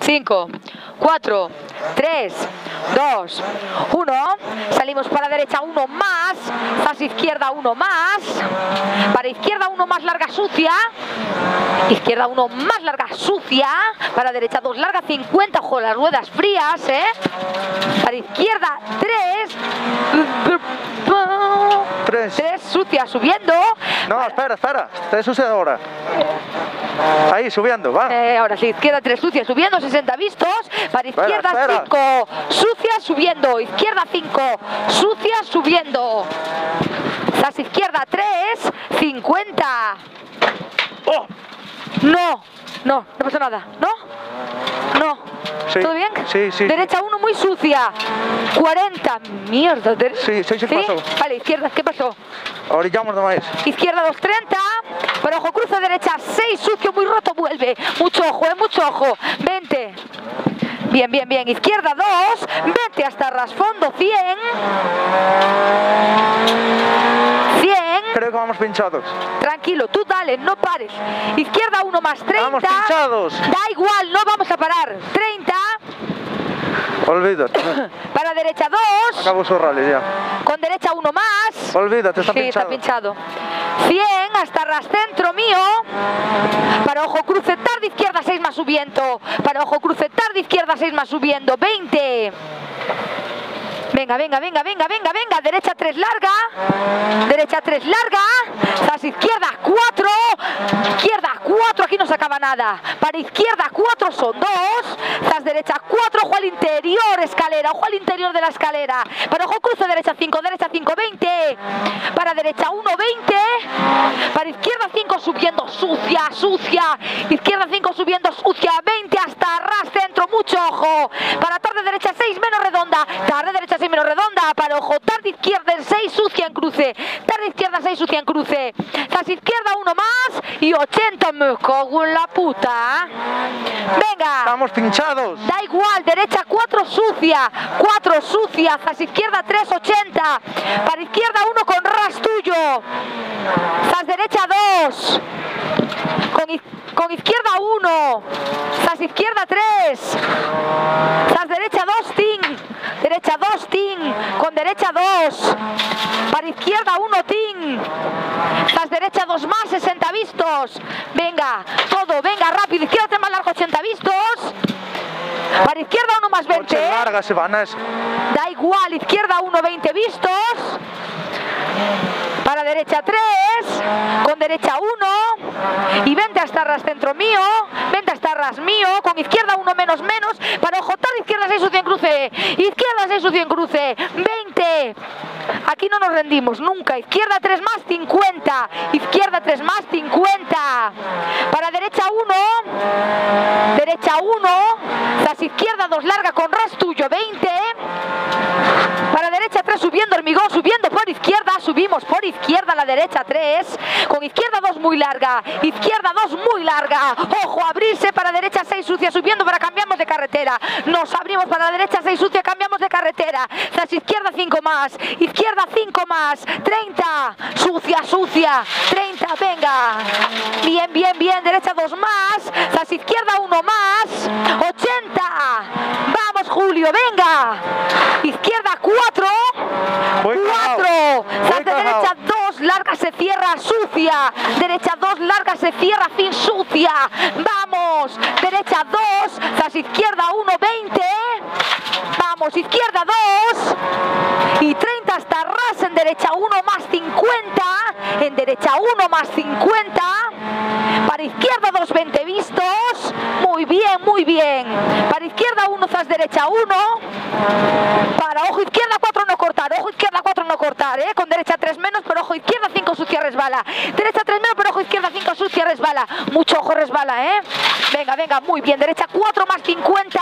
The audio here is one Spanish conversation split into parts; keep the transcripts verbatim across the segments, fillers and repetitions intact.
cinco, cuatro, tres, dos, uno. Salimos para derecha, uno más. Zas izquierda, uno más. Para izquierda, uno más larga, sucia. Izquierda, uno más larga, sucia. Para derecha, dos larga, cincuenta. Ojo, las ruedas frías, ¿eh? Para izquierda, tres. Tres. Tres, sucia, subiendo. No, para... espera, espera. Tres sucia ahora. Ahí, subiendo, va. Eh, ahora sí, izquierda, tres, sucia, subiendo, sesenta vistos. Para izquierda, espera, espera. cinco, sucia, subiendo. Izquierda, cinco, sucia, subiendo. Zas izquierda, tres, cincuenta. ¡Oh! No, no, no pasa nada, ¿no? No. Sí, ¿Todo bien? sí, sí. Derecha uno muy sucia. cuarenta. Mierda. De... Sí, sí, sí, ¿qué pasó? Vale, izquierda, ¿qué pasó? Orillamos de más. Izquierda dos treinta. Pero ojo, cruce derecha seis, sucio, muy roto, vuelve. Mucho ojo, eh, mucho ojo. veinte. Bien, bien, bien. Izquierda dos. veinte hasta rasfondo, cien. cien. Creo que vamos pinchados. Tranquilo, tú dale, no pares. Izquierda uno más treinta. Vamos pinchados. Da igual, no vamos a parar. treinta. Olvídate. Para derecha dos. Acabo su rally ya. Con derecha uno más. Olvídate, está sí, pinchado. está pinchado. cien hasta rascentro mío. Para ojo cruce tarde, izquierda seis más subiendo. Para ojo cruce tarde, izquierda seis más subiendo. veinte. Venga, venga, venga, venga, venga, venga. Derecha tres larga. Derecha tres larga. Zas izquierda cuatro. Izquierda cuatro. Aquí no se acaba nada. Para izquierda cuatro son dos. Zas derecha cuatro. Ojo al interior, escalera. Ojo al interior de la escalera. Para ojo cruce derecha cinco. Derecha cinco, veinte. Para derecha uno, veinte. Para izquierda cinco subiendo. Sucia, sucia. Izquierda cinco subiendo. Sucia. veinte hasta ras centro. Mucho ojo. Para tarde derecha seis menos redonda. Tarde derecha seis menos redonda. Para ojo tarde izquierda en seis sucia en cruce. Tarde izquierda seis sucia en cruce. Zas izquierda uno más y ochenta. Me cago en la puta. Venga. Estamos pinchados. Da igual. Derecha cuatro sucia. cuatro sucia. Zas izquierda tres, ochenta. Para izquierda uno con ras tuyo. Zas derecha dos. Con, iz con izquierda uno. Zas izquierda tres. Zas derecha dos, tin. Derecha dos, tin. Con derecha dos. Para izquierda uno, tin. Zas derecha dos más, sesenta vistos. Venga, todo, venga, rápido. Izquierda tres más largo, ochenta vistos. Para izquierda uno más veinte. Noche larga se van a eso. Da igual, izquierda uno, veinte vistos. Para derecha tres, con derecha uno, y veinte hasta ras centro mío, veinte hasta ras mío, con izquierda uno menos menos, para ojo tarde, izquierda seis sucia en cruce, izquierda seis sucia en cruce, veinte, aquí no nos rendimos nunca, izquierda tres más, cincuenta, izquierda tres más, cincuenta, para derecha uno, derecha uno, zas izquierda dos larga con ras tuyo, veinte, para derecha tres subiendo, hormigón subiendo por izquierda, subimos por izquierda a la derecha tres, con izquierda dos muy larga, izquierda dos muy larga, ojo, abrirse para derecha seis sucia, subiendo para cambiamos de carretera, nos abrimos para la derecha seis sucia, cambiamos de carretera, zas izquierda cinco más, izquierda cinco más, treinta, sucia, sucia, treinta, venga, bien, bien, bien, derecha dos más, zas izquierda uno más, ochenta, vamos Julio, venga, izquierda cuatro, cuatro, zas de derecha dos, larga se cierra, sucia, derecha dos, larga se cierra, fin sucia, vamos, derecha dos, zas izquierda uno, veinte, vamos, izquierda dos, y treinta hasta ras en derecha uno más cincuenta, en derecha uno más cincuenta, para izquierda dos, veinte vistos, muy bien, muy bien, para izquierda uno, zas derecha uno, para ojo izquierda cuatro no cortar, ojo izquierda cuatro no cortar, eh, con derecha tres menos, pero ojo izquierda cinco sucia resbala, derecha tres menos, pero ojo izquierda cinco sucia resbala, mucho ojo resbala, eh, venga, venga, muy bien, derecha cuatro más cincuenta,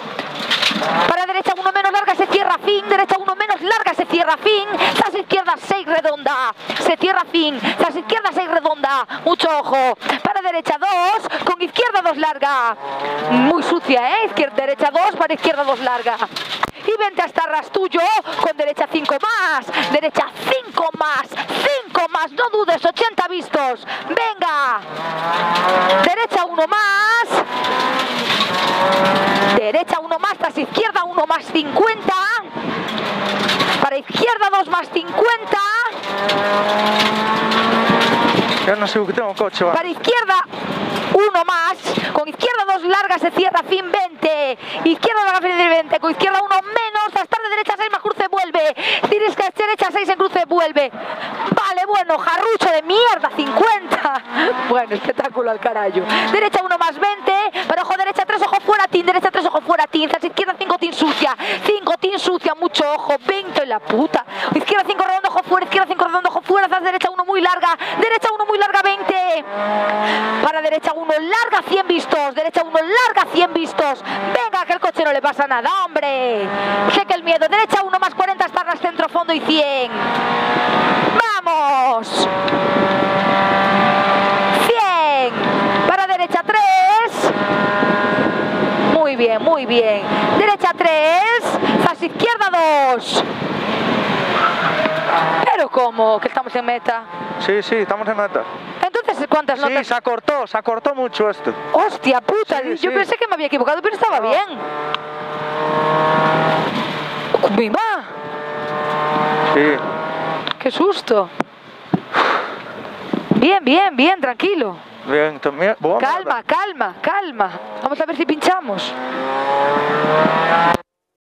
para derecha uno menos larga se cierra fin, derecha uno menos larga se cierra fin, zas izquierda seis redonda, se cierra fin, zas izquierda seis redonda, mucho ojo, para derecha dos, con izquierda dos larga, muy sucia, eh, izquierda, derecha dos, para izquierda dos larga, y veinte hasta ras tuyo, con derecha cinco más, derecha cinco más, cinco más, no dudes, ochenta vistos, venga, derecha uno más, derecha uno más, tras izquierda uno más cincuenta. Para izquierda dos más cincuenta. Ya no sé que tengo coche, va. Para izquierda uno más. Con izquierda dos largas se cierra fin veinte. Izquierda larga fin veinte. Con izquierda uno menos. Hasta de derecha seis más cruce vuelve. Tienes que derecha seis en cruce vuelve. Vale, bueno, jarrucho de mierda, cincuenta. Bueno, espectáculo al carajo. Derecha uno más veinte. Para ojo derecha tres, ojo fuera, tin. Derecha tres, ojo fuera, tin. Tras izquierda cinco, tin sucia. cinco, tin sucia, mucho ojo. veinte en la puta. Izquierda cinco redondo, ojo fuera. Izquierda cinco redondo, ojo fuera. Tras derecha uno muy larga. Derecha uno muy larga, veinte. Para derecha uno larga, cien vistos. Derecha uno larga, cien vistos. Venga, que el coche no le pasa nada, hombre. Sé que el miedo. Derecha uno más cuarenta, estarras centro, fondo y cien. ¡Vamos! cien. Para derecha tres. Muy bien, muy bien. Derecha tres. Tras izquierda dos. Pero ¿cómo? Que estamos en meta. Sí, sí, estamos en meta. Entonces, ¿cuántas Sí, notas? se acortó, se acortó mucho esto. Hostia puta, Sí, yo sí. pensé que me había equivocado, pero estaba No. bien. ¡Mima! Sí. ¡Qué susto! Bien, bien, bien, tranquilo. Bien, también. Buena Calma, mierda. calma, calma. Vamos a ver si pinchamos.